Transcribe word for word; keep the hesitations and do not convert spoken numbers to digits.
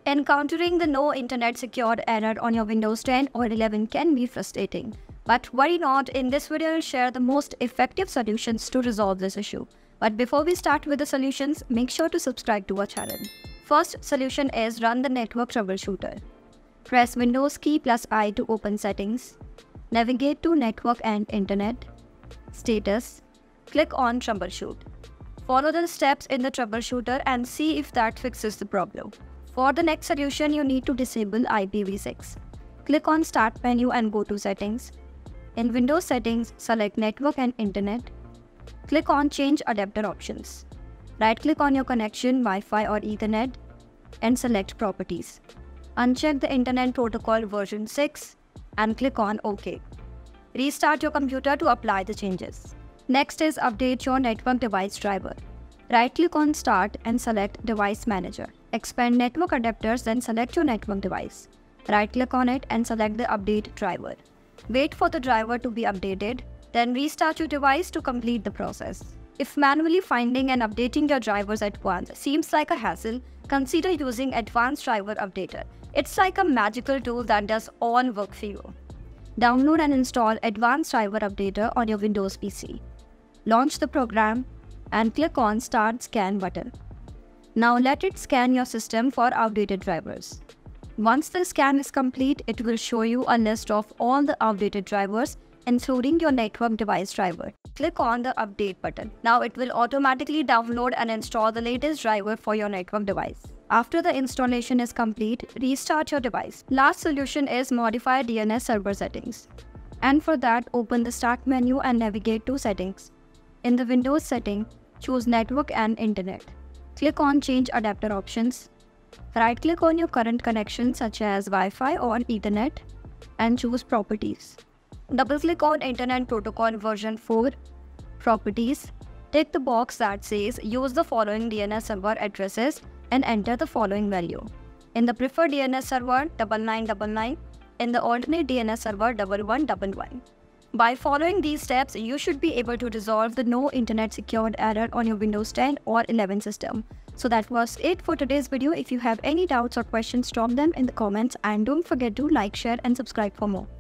Encountering the no internet secured error on your Windows ten or eleven can be frustrating. But worry not, in this video I'll share the most effective solutions to resolve this issue. But before we start with the solutions, make sure to subscribe to our channel. First solution is run the network troubleshooter. Press Windows key plus I to open settings. Navigate to network and internet. Status. Click on troubleshoot. Follow the steps in the troubleshooter and see if that fixes the problem. For the next solution, you need to disable I P v six. Click on Start menu and go to Settings. In Windows Settings, select Network and Internet. Click on Change Adapter Options. Right-click on your connection, Wi-Fi or Ethernet, and select Properties. Uncheck the Internet Protocol version six and click on OK. Restart your computer to apply the changes. Next is update your network device driver. Right-click on Start and select Device Manager. Expand Network Adapters, then select your network device. Right-click on it and select the Update Driver. Wait for the driver to be updated, then restart your device to complete the process. If manually finding and updating your drivers at once seems like a hassle, consider using Advanced Driver Updater. It's like a magical tool that does all work for you. Download and install Advanced Driver Updater on your Windows P C. Launch the program and click on Start Scan button. Now let it scan your system for outdated drivers. Once the scan is complete, it will show you a list of all the outdated drivers, including your network device driver. Click on the Update button. Now it will automatically download and install the latest driver for your network device. After the installation is complete, restart your device. Last solution is modify D N S server settings. And for that, open the Start menu and navigate to Settings. In the Windows setting, choose Network and Internet. Click on Change Adapter Options. Right-click on your current connection such as Wi-Fi or Ethernet and choose Properties. Double-click on Internet Protocol version four, Properties. Tick the box that says use the following D N S server addresses and enter the following value. In the preferred D N S server, nine nine nine nine. In the alternate D N S server, one one one one. By following these steps, you should be able to resolve the no internet secured error on your Windows ten or eleven system. So that was it for today's video. If you have any doubts or questions, drop them in the comments and don't forget to like, share and subscribe for more.